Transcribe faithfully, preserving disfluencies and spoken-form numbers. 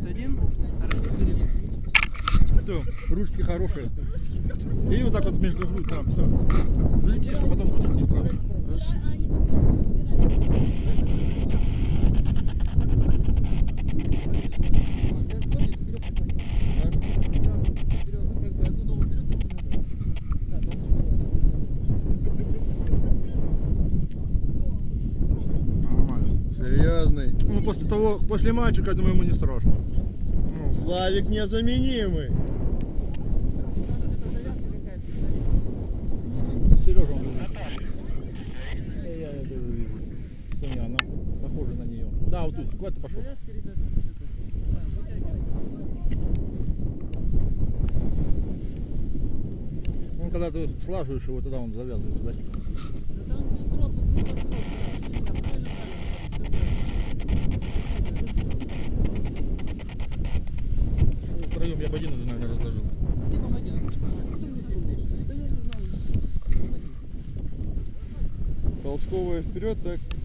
один. Все, ручки хорошие. И вот так вот между грудь, там, все. Залетишь, а потом будет не страшно. Серьезный. Ну, после того, после мальчика, думаю, ему не страшно. Ну. Славик незаменимый. Сережа, он говорит. Я, я, я тоже вижу. Что не она похожа на нее. Да, вот тут, куда ты пошел? Ну, когда ты слаживаешь его, тогда он завязывается, да? Втроем я бы один уже, наверное, разложил. Толчковая вперед, так.